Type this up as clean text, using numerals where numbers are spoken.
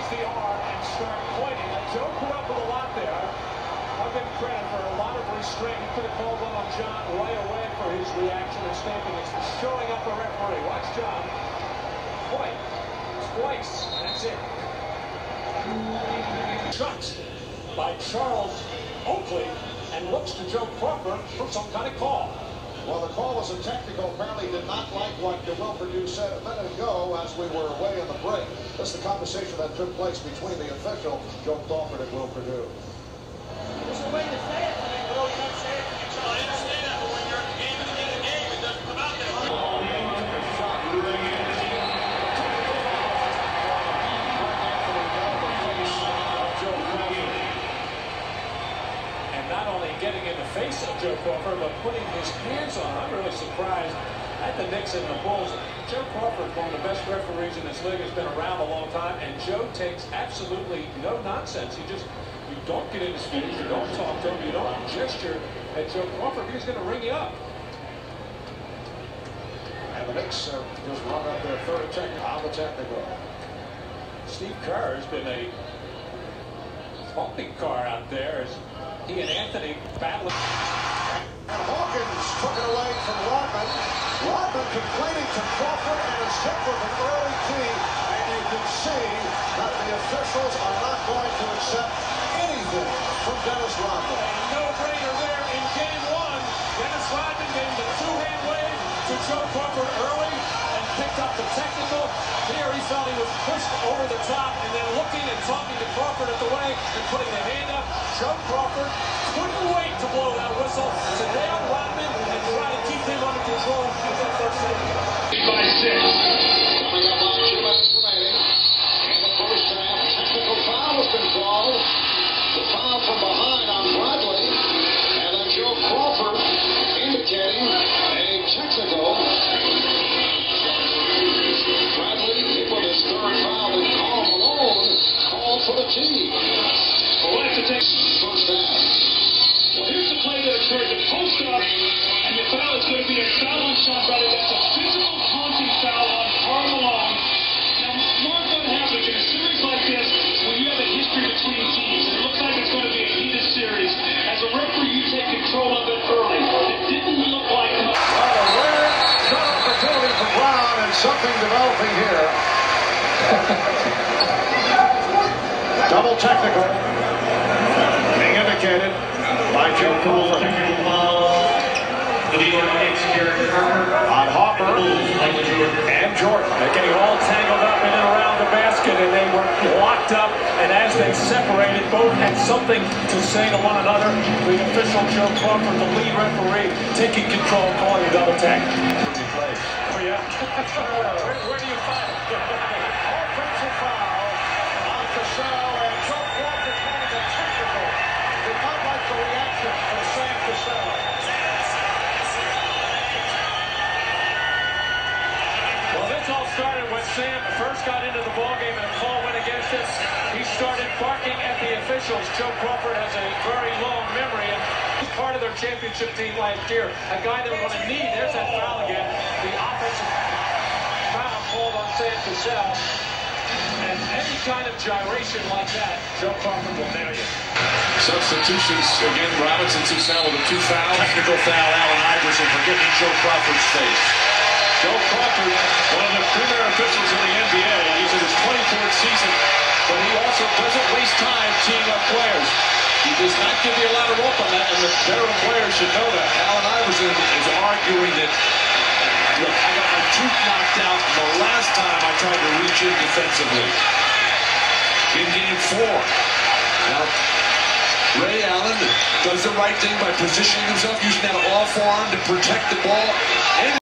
the arm and start pointing. Joe put up with a lot there. I'll give him credit for a lot of restraint. He could have called one on John right away for his reaction and stamping it. Showing up the referee. Watch John. Point. Twice. That's it. Shots by Charles Oakley and looks to Joe Crawford for some kind of call. Well, the call was a technical. Apparently did not like what Wilford said a minute ago as we were away on the break. This is the conversation that took place between the official, Joe Crawford, and Wilford. There's a way to say it, but you can't say it. I understand that, but when you're at the game and in the game, it doesn't come out that way. Not only getting in the face of Joe Crawford, but putting his hands on him. I'm really surprised at the Knicks and the Bulls. Joe Crawford, one of the best referees in this league, has been around a long time, and Joe takes absolutely no nonsense. You don't get in his face, you don't talk to him, you don't gesture at Joe Crawford. He's going to ring you up. And the Knicks just run up their third technical. Steve Kerr has been a thumping car out there as he and Anthony battling. And Hawkins took it away from Rodman. Rodman complaining to Crawford and is hit with an early key. And you can see that the officials are not going to accept anything from Dennis Rodman. No-brainer there in game one. Dennis Rodman gave the two-hand wave to Joe Crawford early and picked up the technical. Here he felt he was pushed over the top and then looking and talking to Crawford at the way and putting the hand up. Joe Crawford couldn't wait to blow that whistle to nail Rodman and try to keep him under control for that first inning. By 6. Coming up on 2 minutes remaining in the first half. Technical foul has been called. The foul from behind on Bradley. And then Joe Crawford indicating a technical. Bradley hit with his third foul and Carl Malone called for the tee. We'll have to take First half. Well, here's the play that occurred. The post up, and the foul is going to be a foul on Sean Bradley. That's a physical taunting foul on Karl Malone. Now, Mark, what happens in a series like this when you have a history between teams? It looks like it's going to be a heated series. As a referee, you take control of it early. It didn't look like much. Well, a rare shot opportunity for Brown and something developing here. Double technical. Being indicated by Joe Crawford. On Hopper and Jordan. They're getting all tangled up in and around the basket, and they were locked up, and as they separated, both had something to say to one another. The official, Joe Crawford, the lead referee, taking control, calling a double tag. Oh, yeah? where do you find it? Offensive foul on Cassell, and Joe Crawford calling a technical. Did not like the reaction from Sam Cassell. Well, this all started when Sam first got into the ballgame and a call went against us. He started barking at the officials. Joe Crawford has a very long memory, and he's part of their championship team last year. A guy they were going to need. There's that foul again. The offensive foul called on Sam Cassell. And any kind of gyration like that, Joe Crawford will nail you. Substitutions again. Robinson, Cassell with a 2 foul. Technical foul, Allen Iverson for getting Joe Crawford's face. Joe Crawford, one of the premier officials in the NBA. He's in his 24th season, but he also doesn't waste time teeing up players. He does not give you a lot of rope on that, and the veteran players should know that. Allen Iverson is arguing that, look, I got my tooth knocked out the last time I tried to reach in defensively. In game 4. Now, Ray Allen does the right thing by positioning himself, using that off arm to protect the ball.